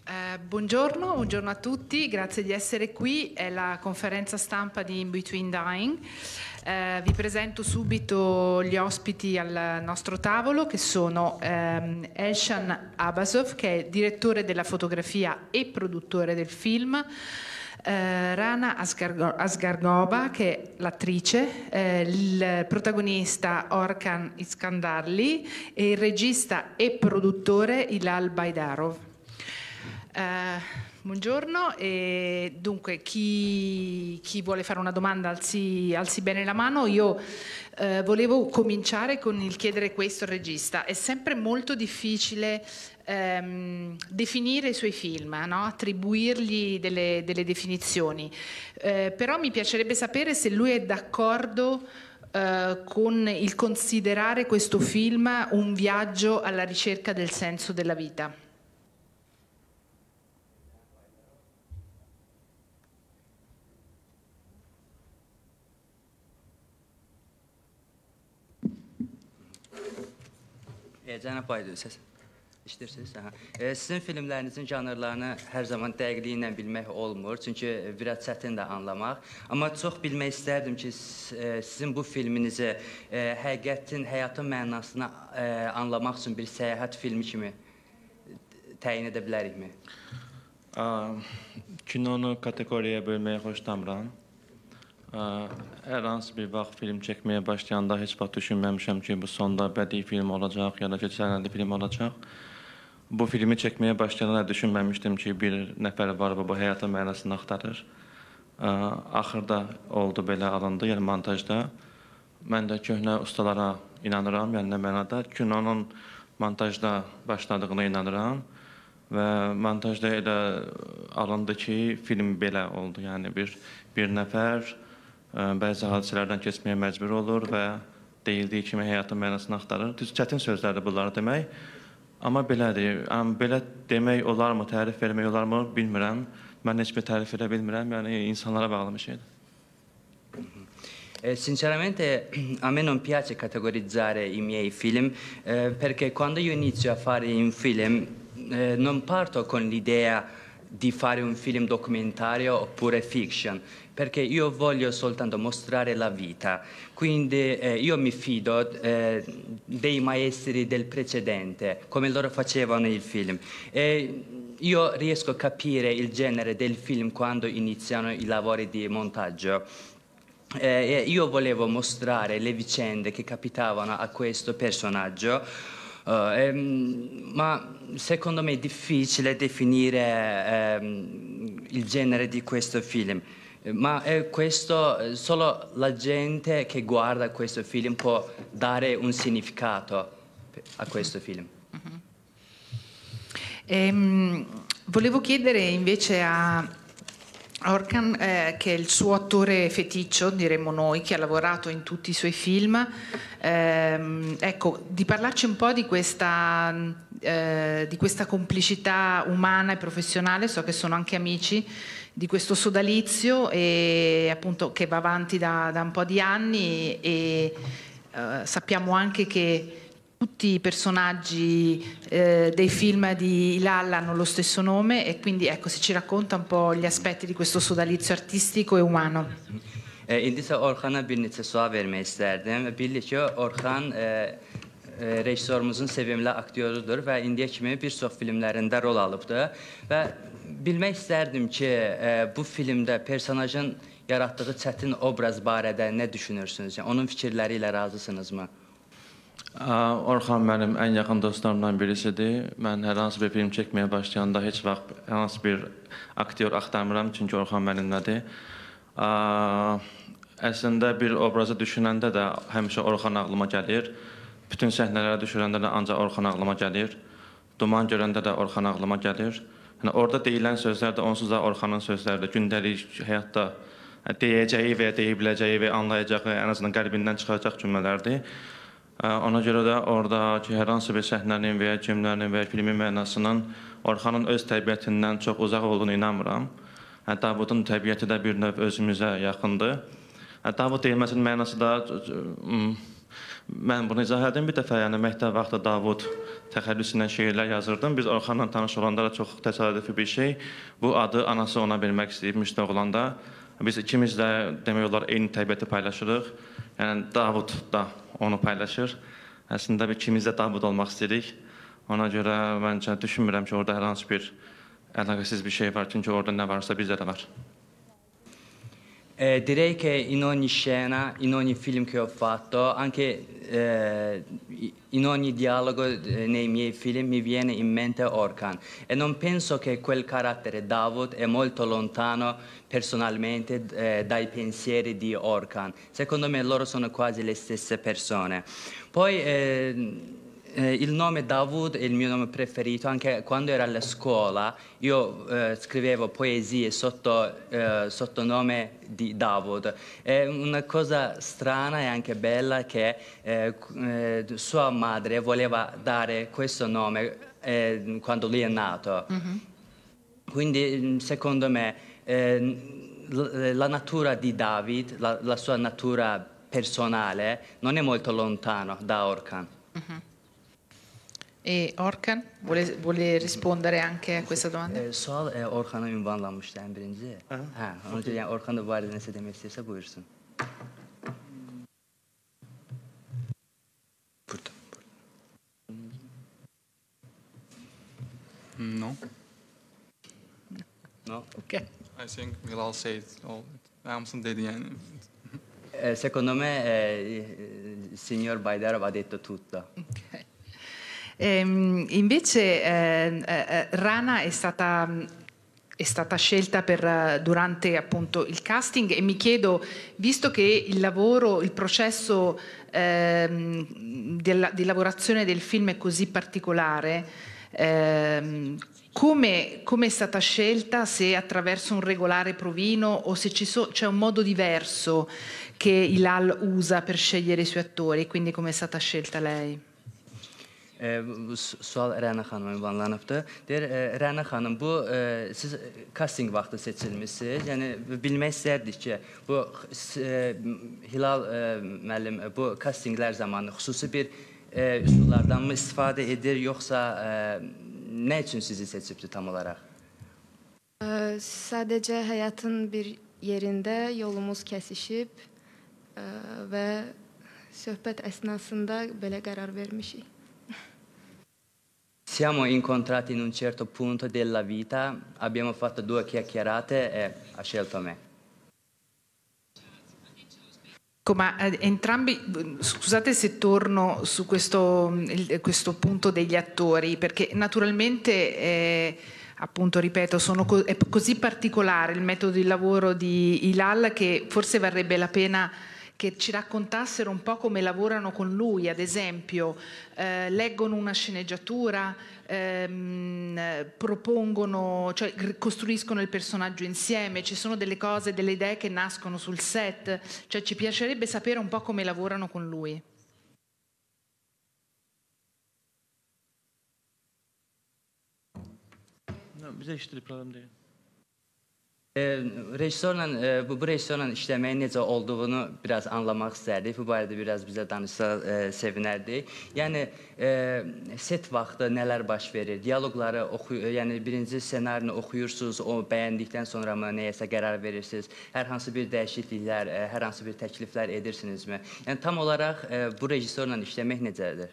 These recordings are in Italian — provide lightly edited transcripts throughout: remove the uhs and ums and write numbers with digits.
Buongiorno a tutti, grazie di essere qui. È la conferenza stampa di In Between Dying. Vi presento subito gli ospiti al nostro tavolo, che sono Elshan Abbasov, che è direttore della fotografia e produttore del film, Rana Asghargova, che è l'attrice, il protagonista Orkan Iskandarli e il regista e produttore Hilal Baidarov. Buongiorno, e dunque chi vuole fare una domanda alzi bene la mano. Io volevo cominciare con il chiedere questo al regista. È sempre molto difficile definire i suoi film, no? Attribuirgli delle definizioni, però mi piacerebbe sapere se lui è d'accordo con il considerare questo film un viaggio alla ricerca del senso della vita. Cənab Baydır, səs işləyirsiniz. Sizin filmlərinizin janrlarını hər zaman dəqiqliyi bilmək olmur, çünki biraz çətindir anlamaq. Amma çox bilmək istərdim ki, sizin bu filminizi həqiqətin, həyatın mənasını anlamaq üçün bir səyahət filmi kimi təyin edə bilərikmi? Kinonu kategoriyə bölməyə xoşlamıram. Hər hansı bir vaxt film çəkməyə başlayanda heç vaxt düşünməmişəm ki, bu sonda bədii film olacaq ya da sənədli film olacaq. Bu filmi çəkməyə başlayanda düşünməmişdim ki, bir nəfər var bu həyatın mənasını axtarır. Axırda oldu, belə alındı, yəni montajda. Mən də köhnə ustalara inanıram, yəni nə mənada. Kinonun montajda başladığına inanıram və montajda elə alındı ki, film belə oldu. Yəni bir nəfər bəzi hadisələrdən keçməyə məcbur olur və deyildiyi kimi həyatın mənasını axtarır. Düz çətin sözlərdir bunları demək. Amma belədir. Belə demək olarmı, tərif vermək olarmı bilmirəm. Mən heç bir tərif edə bilmirəm. Yəni insanlara bağlı bir şeydir. Sinceramente a me non piace categorizzare i miei film perché quando io inizio a fare un film non parto con l'idea di fare un film documentario oppure fiction, perché io voglio soltanto mostrare la vita. Quindi io mi fido dei maestri del precedente, come loro facevano il film. Io riesco a capire il genere del film quando iniziano i lavori di montaggio. Io volevo mostrare le vicende che capitavano a questo personaggio, ma secondo me è difficile definire il genere di questo film. Ma questo solo la gente che guarda questo film può dare un significato a questo film. Volevo chiedere invece a Orkan, che è il suo attore feticcio, diremmo noi, che ha lavorato in tutti i suoi film, ecco, di parlarci un po' di questa complicità umana e professionale. So che sono anche amici di questo sodalizio, e appunto che va avanti da un po' di anni, e sappiamo anche che tutti i personaggi dei film di Hilal hanno lo stesso nome, e quindi ecco, se ci racconta un po' gli aspetti di questo sodalizio artistico e umano. İndi isə Orxana bir neçə sual vermək istərdim. Bildik ki, Orxan rejissorumuzun sevimli aktyorudur və indiyə kimi bir çox filmlərində rol alıbdır. Və bilmək istərdim ki, bu filmdə personajın yaratdığı çətin obraz barədə nə düşünürsünüz? Yəni, onun fikirləri ilə razısınızmı? Orxan mənim ən yaxın dostlarımdan birisidir. Mən hər hansı bir film çəkməyə başlayanda heç vaxt hər hansı bir aktyor axtarmıram, çünki Orxan mənimlədir. Əslində bir obrazı düşünəndə də həmişə Orxan ağlıma gəlir. Bütün səhnələrə düşürəndə də ancaq Orxan ağlıma gəlir. Duman görəndə də Orxan ağlıma gəlir. Yəni, orada deyilən sözlər də onsuz da Orxanın sözləridir. Gündəlik həyatda deyəcəyi və deyə biləcəyi və anlayacağı, ən azından qəlbindən çıxacaq cümlələrdir. Ona görə də oradakı hər hansı bir səhnənin və ya cümlənin və ya filmin mənasının Orxanın öz təbiətindən çox uzaq olduğunu inanmıram. Davudun təbiəti də bir növ özümüzə yaxındır. Davud deyilməsinin mənası da Mən bunu izah edim. Bir dəfə, yəni məktəb vaxtı Davud təxəllüsündən şeirlər yazırdım. Biz Orxanla tanış olanda da çox təsadüfi bir şey. Bu adı anası ona vermək istəyibmişdi oğlanda. Biz ikimiz də demək olar eyni təbiəti paylaşırıq. Yəni Davud da onu paylaşır. Əslində ikimiz də Davud olmaq istəyirik. Ona görə məncə düşünmürəm ki, orada hər hansı bir əlaqəsiz bir şey var. Çünki orada nə varsa bizdə də var. Direi che in ogni scena, in ogni film che ho fatto, anche in ogni dialogo nei miei film mi viene in mente Orkan e non penso che quel carattere Davud è molto lontano personalmente dai pensieri di Orkan. Secondo me loro sono quasi le stesse persone. Poi il nome Davud è il mio nome preferito, anche quando ero alla scuola io scrivevo poesie sotto nome di Davud. È una cosa strana e anche bella che sua madre voleva dare questo nome quando lui è nato. Quindi secondo me la natura di David, la sua natura personale non è molto lontano da Orkan. E Orkan vuole rispondere anche a questa domanda? Sual Orkan'a ünvanlanmıştı en birinci. Ha, onun için yani Orkan da bu arada nəsə demək istəyirsə buyursun. Burada. No. No? Ok. I think Hilal said all. Amsın dedi yani. Secondo me il signor Baydarov ha detto tutto. Okay. Invece Rana è stata scelta durante appunto il casting e mi chiedo, visto che il processo di lavorazione del film è così particolare, come è stata scelta, se attraverso un regolare provino o se c'è un modo diverso che Hilal usa per scegliere i suoi attori, quindi come è stata scelta lei? Sual Rəna xanıma ünvanlanıbdır. Deyir, Rəna xanım, siz casting vaxtı seçilmişsiniz. Yəni, bilmək istərdik ki, bu Hilal müəllim, bu castinglər zamanı xüsusi bir üsullardan mı istifadə edir, yoxsa nə üçün sizi seçibdir tam olaraq? Sadəcə həyatın bir yerində yolumuz kəsişib və söhbət əsnasında belə qərar vermişik. Siamo incontrati in un certo punto della vita, abbiamo fatto 2 chiacchierate e ha scelto me. Ma entrambi, scusate se torno su questo punto degli attori, perché naturalmente, appunto, ripeto, è così particolare il metodo di lavoro di Hilal che forse varrebbe la pena che ci raccontassero un po' come lavorano con lui, ad esempio leggono una sceneggiatura, propongono, cioè costruiscono il personaggio insieme, ci sono delle cose, delle idee che nascono sul set, cioè ci piacerebbe sapere un po' come lavorano con lui. No, bize işte problem değil. Bu rejissorla işləməyin necə olduğunu biraz anlamaq istərdik. Bu barədə biraz bizə danışsa sevinərdik. Yəni set vaxtı nələr baş verir? Dialoqları yəni birinci ssenarini oxuyursunuz, o bəyəndikdən sonra mı nəyəsə qərar verirsiniz? Hər hansı bir dəyişikliklər, hər hansı bir təkliflər edirsinizmi? Yəni tam olaraq bu rejissorla işləmək necədir?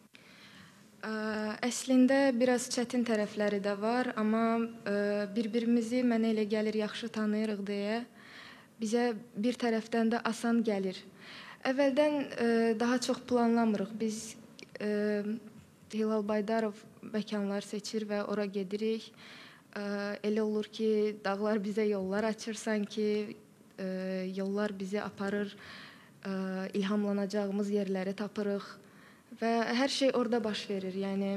Əslində biraz çətin tərəfləri də var, amma bir-birimizi mənə elə gəlir yaxşı tanıyırıq deyə bizə bir tərəfdən də asan gəlir. Əvvəldən daha çox planlamırıq. Biz Hilal Baydarov məkanlar seçir və ora gedirik. Elə olur ki, dağlar bizə yollar açır sanki, yollar bizi aparır, ilhamlanacağımız yerləri tapırıq. Və hər şey orada baş verir. Yəni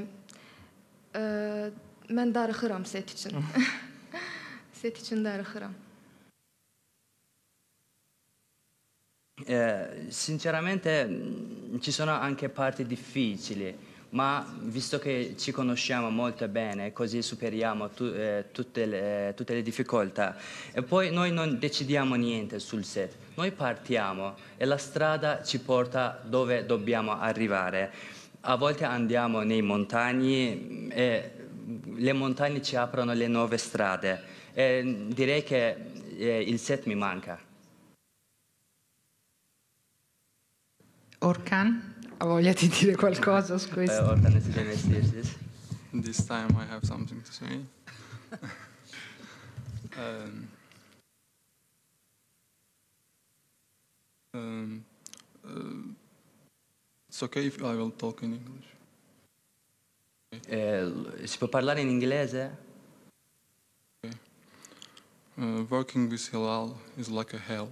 mən darıxıram set üçün. Set üçün darıxıram. Sinceramente ci sono anche parti difficili, ma visto che ci conosciamo molto bene, così superiamo tutte le difficoltà. E poi noi non decidiamo niente sul set. Noi partiamo e la strada ci porta dove dobbiamo arrivare. A volte andiamo nei montagni e le montagne ci aprono le nuove strade. E direi che il set mi manca. Orkan, ha voglia di dire qualcosa su questo? Orkan, ne demek istiyorsunuz? This time I have something to say. Um, it's okay if I will talk in English. Si può parlare in inglese? Okay. Working with Hilal is like a hell.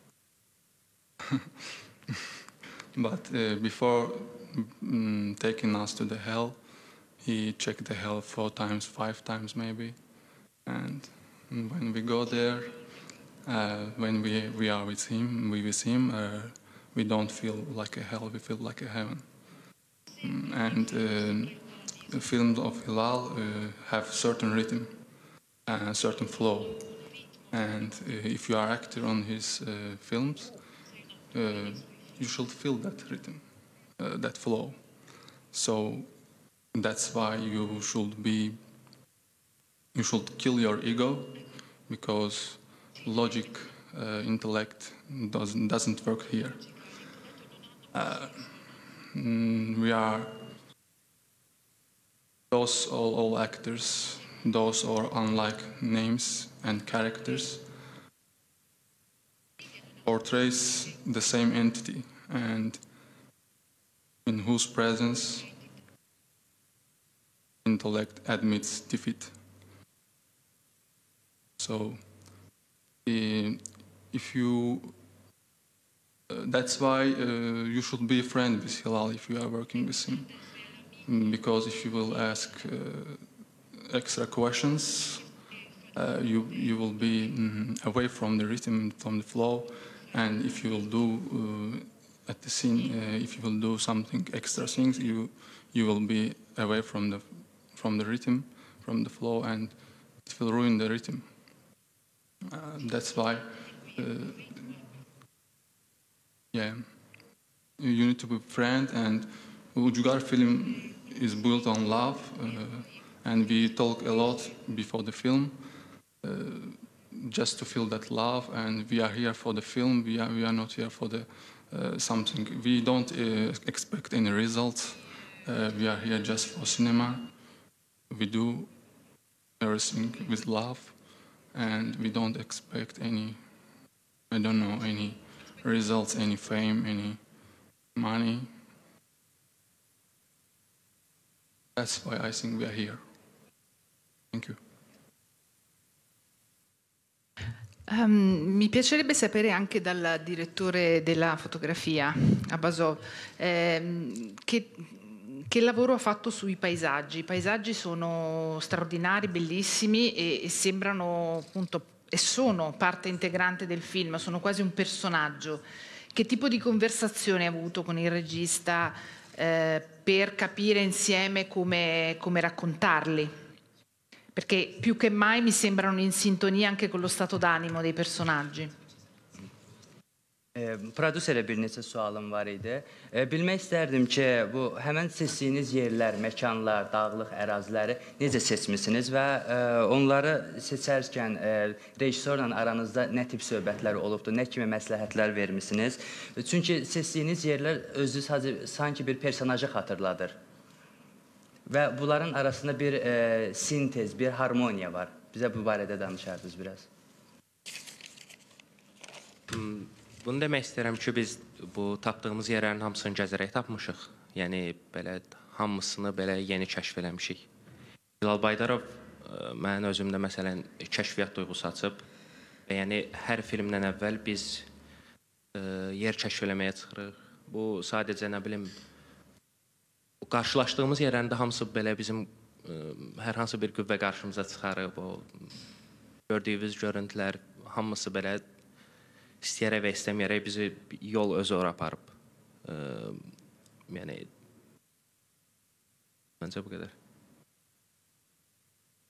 But before taking us to the hell, he checked the hell 4 times, 5 times maybe. And when we go there, when we are with him, we don't feel like a hell, we feel like a heaven. And the films of Hilal have certain rhythm, certain flow. And if you are actor on his films, you should feel that rhythm, that flow. So that's why you should kill your ego, because logic, intellect doesn't work here. We are those all actors, those are unlike names and characters, portrays the same entity, and in whose presence intellect admits defeat. So if you that's why you should be a friend with Hilal if you are working with him, because if you will ask extra questions, you will be away from the rhythm, from the flow, and if you will do at the scene, if you will do something extra things, you will be away from the rhythm, from the flow, and it will ruin the rhythm. That's why, yeah, you need to be friend. And Ujugar film is built on love, and we talk a lot before the film, just to feel that love. And we are here for the film. We are not here for the something. We don't expect any results. We are here just for cinema. We do everything with love, and we don't expect any, I don't know, any results, any fame, any money. That's why I think we are here. Thank you. Mi piacerebbe sapere anche dal direttore della fotografia, Abbasov, che lavoro ha fatto sui paesaggi. I paesaggi sono straordinari, bellissimi e sembrano appunto, e sono parte integrante del film, sono quasi un personaggio. Che tipo di conversazione ha avuto con il regista per capire insieme come raccontarli? Perché più che mai mi sembrano in sintonia anche con lo stato d'animo dei personaggi. Prodüserə bir neçə sualım var idi. Bilmək istərdim ki, bu həmən seçdiyiniz yerlər, məkanlar, dağlıq əraziləri necə seçmisiniz və onları seçərkən rejissorla aranızda nə tip söhbətlər olubdu, nə kimi məsləhətlər vermisiniz? Çünki seçdiyiniz yerlər özü sanki bir personajı xatırladır. Və bunların arasında bir sintez, bir harmoniya var. Bizə bu barədə danışardınız biraz. Bunu demək istəyirəm ki, biz bu tapdığımız yerlərin hamısını gəzərək tapmışıq. Yəni, belə hamısını belə yeni kəşf eləmişik. Hilal Baydarov mənim özümdə məsələn kəşfiyyat duyğusu açıb. Yəni, hər filmdən əvvəl biz yer kəşf eləməyə çıxırıq. Bu sadəcə, nə bilim, qarşılaşdığımız yerlərində hamısı belə bizim hər hansı bir qüvvə qarşımıza çıxarıb. O gördüyümüz görüntülər hamısı belə istəyərək və istəməyərək bizi yol özü ora aparıb. Yəni, məncə bu qədər.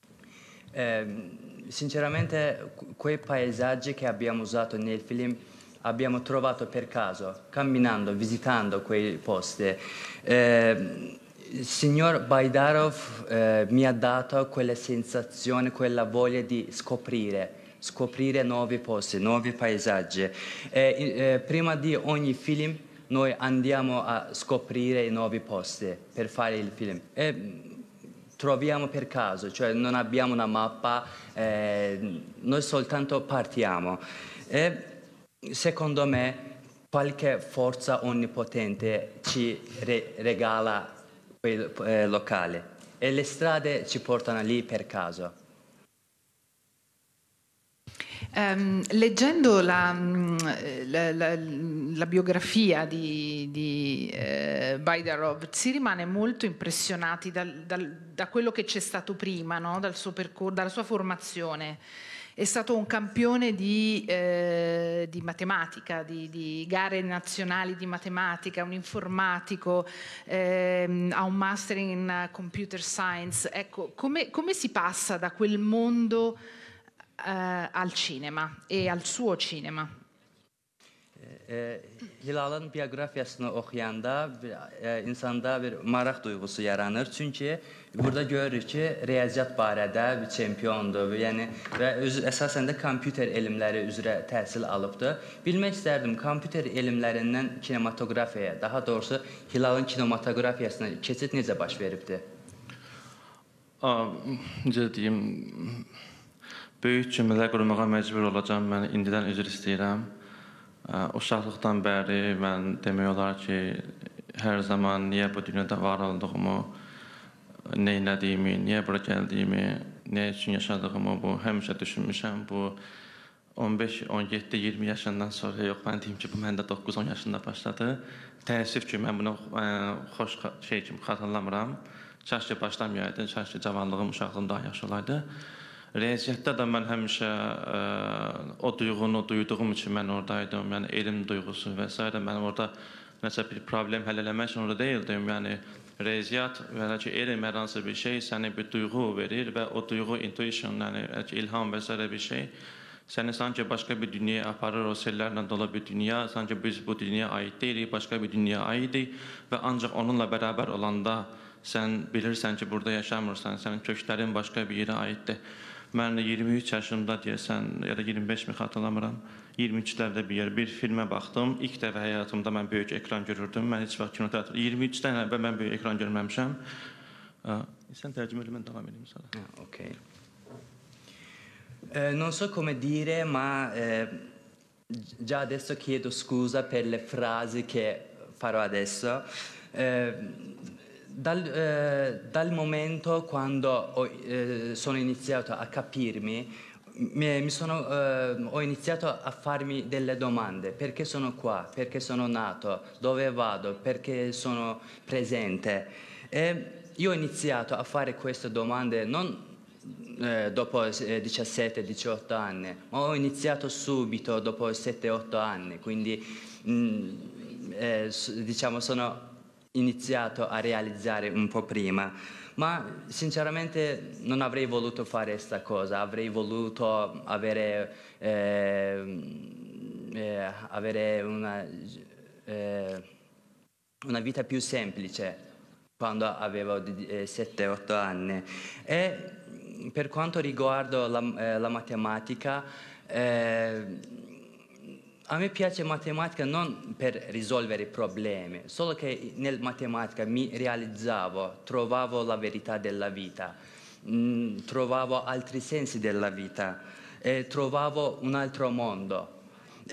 Sinceramente quei paesaggi che abbiamo usato nel film abbiamo trovato per caso, camminando, visitando quei posti. Signor Baidarov mi ha dato quella sensazione, quella voglia di scoprire nuovi posti, nuovi paesaggi. Prima di ogni film noi andiamo a scoprire i nuovi posti per fare il film. Troviamo per caso, cioè non abbiamo una mappa, noi soltanto partiamo. E secondo me qualche forza onnipotente ci regala quel locale e le strade ci portano lì per caso. Leggendo la biografia di Baidarov si rimane molto impressionati da quello che c'è stato prima, no? Dal suo percorso, dalla sua formazione. È stato un campione di matematica, di gare nazionali di matematica, un informatico, ha un master in computer science. Ecco, come si passa da quel mondo al cinema e al suo cinema? Hilal'ın biyografiyasını oxuyanda insanda bir maraq duyğusu yaranır. Çünki burada görürük ki riyaziyyat barədə bir çempiondur. Yəni və əsasən də kompüter elmləri üzrə təhsil alıbdır. Bilmək istərdim kompüter elmlərindən kinematografiyaya, daha doğrusu Hilal'ın kinematografiyasına keçid necə baş veribdi? Necə deyim, böyük cümlələr qurmağa məcbur olacağam. Mən indidən üzr istəyirəm. Uşaqlıqdan bəri mən demək olar ki, hər zaman niyə bu dünyada var olduğumu, nə elədiyimi, niyə bura gəldiyimi, nə üçün yaşadığımı bu həmişə düşünmüşəm. Bu 15, 17, 20 yaşından sonra yox, mən deyim ki, bu məndə 9-10 yaşında başladı. Təəssüf ki, mən bunu xoş şey kimi xatırlamıram. Kaş ki başlamayaydı, kaş ki cavanlığım, uşaqlığım daha yaxşı olaydı. Riyaziyyatda da mən həmişə o duyğunu duyduğum üçün mən oradaydım. Yəni elm duyğusu və s. Mən orada nəsə bir problem həll eləmək üçün orada deyildim. Yəni riyaziyyat və ki elm hər hansı bir şey sənə bir duyğu verir və o duyğu intuition, yəni ilham və s. bir şey səni sanki başqa bir dünyaya aparır, o sellərlə dolu bir dünya, sanki biz bu dünyaya aid deyilik, başqa bir dünyaya aidik və ancaq onunla bərabər olanda sən bilirsən ki, burada yaşamırsan, sənin köklərin başqa bir yerə aiddir. Mən 23 yaşımda deyəsən, ya da 25 mi xatırlamıram, 23-lərdə bir filmə baxdım. İlk dəfə həyatımda mən böyük ekran görürdüm. Mən heç vaxt kinoteatr 23-dən əvvəl mən böyük ekran görməmişəm. Sən tərcümə elə mən davam edeyim sana. Ok. Non so come dire, ma già adesso chiedo scusa per le frasi che farò adesso. Dal momento quando sono iniziato a capirmi, ho iniziato a farmi delle domande. Perché sono qua? Perché sono nato? Dove vado? Perché sono presente? E io ho iniziato a fare queste domande non dopo 17-18 anni, ma ho iniziato subito dopo 7-8 anni, quindi diciamo sono iniziato a realizzare un po' prima, ma sinceramente non avrei voluto fare questa cosa, avrei voluto avere una vita più semplice quando avevo 7-8 anni. E per quanto riguarda la matematica, a me piace matematica non per risolvere i problemi, solo che nella matematica mi realizzavo, trovavo la verità della vita, trovavo altri sensi della vita, trovavo un altro mondo.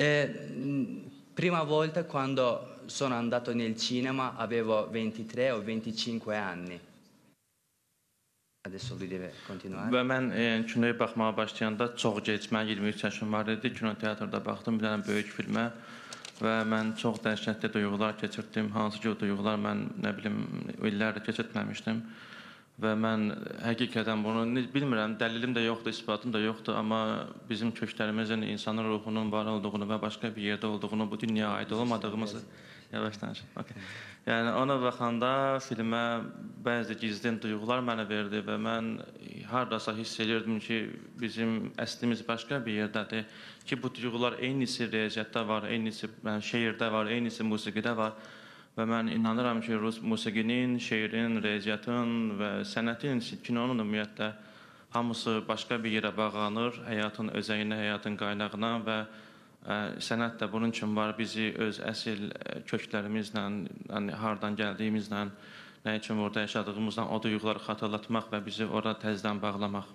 Prima volta quando sono andato nel cinema avevo 23 o 25 anni. Adesso lui deve continuare. Və mən kinoya baxmağa başlayanda çox gec, mən 23 yaşım var idi, kinoteatrda baxdım bir dənə böyük filmə və mən çox dəhşətli duyğular keçirdim. Hansı ki o duyğular mən nə bilim illərdir keçirtməmişdim və mən həqiqətən bunu bilmirəm, dəlilim də yoxdur, isbatım da yoxdur, amma bizim köklərimizin insanın ruhunun var olduğunu və başqa bir yerdə olduğunu, bu dünyaya aid olmadığımızı yavaş danışın. Okay. Yəni ona baxanda filmə bəzi gizlin duyğular mənə verdi və mən hardasa hiss edirdim ki, bizim əslimiz başqa bir yerdədir ki, bu duyğular eynisi riyaziyyatda var, eynisi şeirdə var, eynisi musiqidə var və mən inanıram ki, Rus musiqinin, şeirin, riyaziyyatın və sənətin, kinonun ümumiyyətlə hamısı başqa bir yerə bağlanır, həyatın özəyinə, həyatın qaynağına və sənət də bunun üçün var, bizi öz əsil köklərimizlə, hardan gəldiyimizlə, nə üçün orada yaşadığımızdan o duyğuları xatırlatmaq və bizi orada təzədən bağlamaq.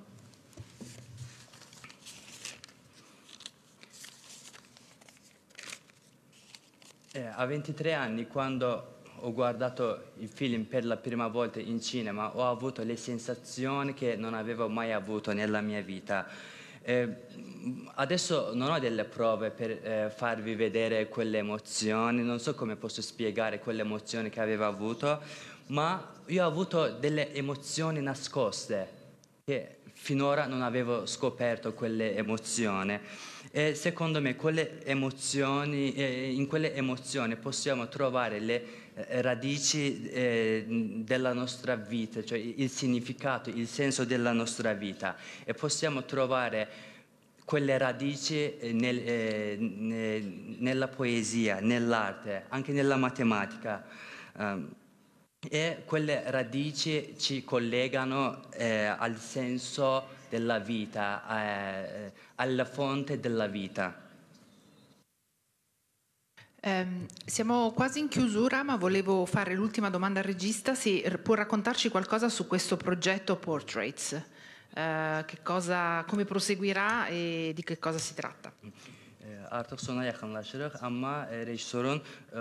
A 23 anni, quando ho guardato il film per la prima volta in cinema, ho avuto le sensazioni che non avevo mai avuto nella mia vita. Adesso non ho delle prove per farvi vedere quelle emozioni, non so come posso spiegare quelle emozioni che avevo avuto, ma io ho avuto delle emozioni nascoste che finora non avevo scoperto quelle emozioni. E secondo me quelle emozioni, in quelle emozioni possiamo trovare le radici della nostra vita, cioè il significato, il senso della nostra vita, e possiamo trovare quelle radici nella poesia, nell'arte, anche nella matematica. E quelle radici ci collegano al senso della vita, alla fonte della vita. Siamo quasi in chiusura, ma volevo fare l'ultima domanda al regista, se può raccontarci qualcosa su questo progetto Portraits, come proseguirá e di che cosa si tratta. Artık sona yakınlaşırıq, amma rejissorun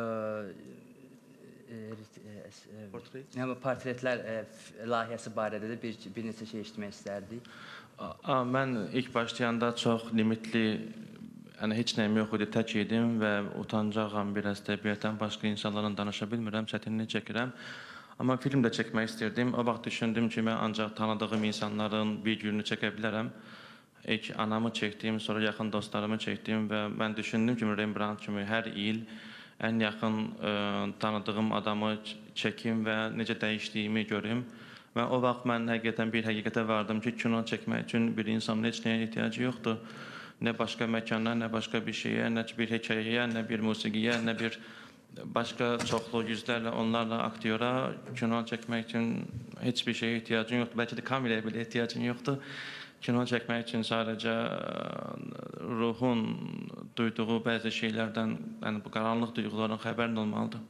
portretlər layihəsi barədə də bir neçə şey eşitmək istərdik. Mən ilk başlayanda çox limitli, yəni heç nəyim yox idi, tək idim və utancağam biraz təbiətdən, başqa insanlarla danışa bilmirəm, çətinlik çəkirəm. Amma film də çəkmək istirdim. O vaxt düşündüm ki, mən ancaq tanıdığım insanların bir gününü çəkə bilərəm. İlk anamı çəkdim, sonra yaxın dostlarımı çəkdim və mən düşündüm ki, Rembrandt kimi hər il ən yaxın tanıdığım adamı çəkim və necə dəyişdiyimi görüm. Və o vaxt mən həqiqətən bir həqiqətə vardım ki, kino çəkmək üçün bir insanın heç nəyə ehtiyacı yoxdur. Nə başqa məkana, nə başqa bir şeyə, nə bir hekayəyə, nə bir musiqiyə, nə bir başqa çoxlu yüzlərlə, onlarla aktyora kino çəkmək üçün heç bir şeyə ehtiyacın yoxdur. Bəlkə də kameraya belə ehtiyacın yoxdur. Kino çəkmək üçün sadəcə ruhun duyduğu bəzi şeylərdən, yəni bu qaranlıq duyğuların xəbərin olmalıdır.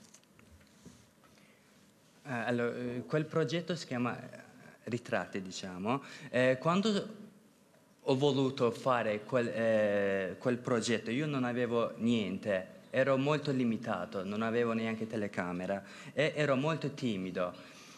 Allora, quel progetto si chiama Ritratti, diciamo. Quando ho voluto fare quel progetto, io non avevo niente, ero molto limitato, non avevo neanche telecamera e ero molto timido.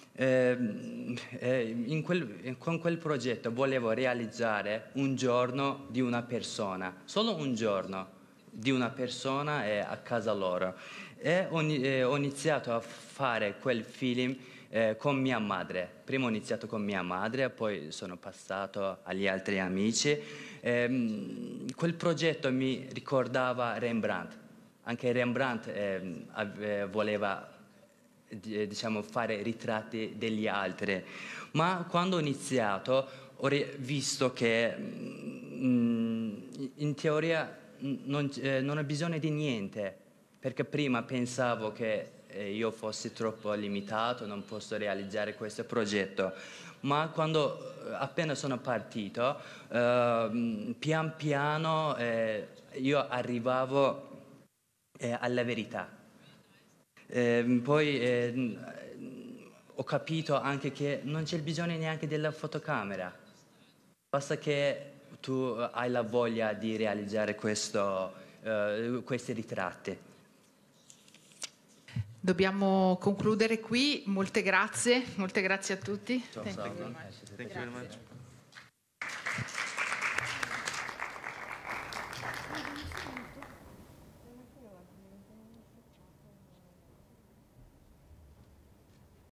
Con quel progetto volevo realizzare un giorno di una persona, solo un giorno di una persona a casa loro. E ho iniziato a fare quel film con mia madre. Prima ho iniziato con mia madre, poi sono passato agli altri amici. Quel progetto mi ricordava Rembrandt. Anche Rembrandt voleva, diciamo, fare ritratti degli altri, ma quando ho iniziato ho visto che in teoria non ho bisogno di niente, perché prima pensavo che io fossi troppo limitato, non posso realizzare questo progetto, ma appena sono partito, pian piano io arrivavo alla verità. Poi ho capito anche che non c'è bisogno neanche della fotocamera, basta che tu hai la voglia di realizzare questi ritratti. Dobbiamo concludere qui, molte grazie a tutti. Çok sağ olun. Thank you very much.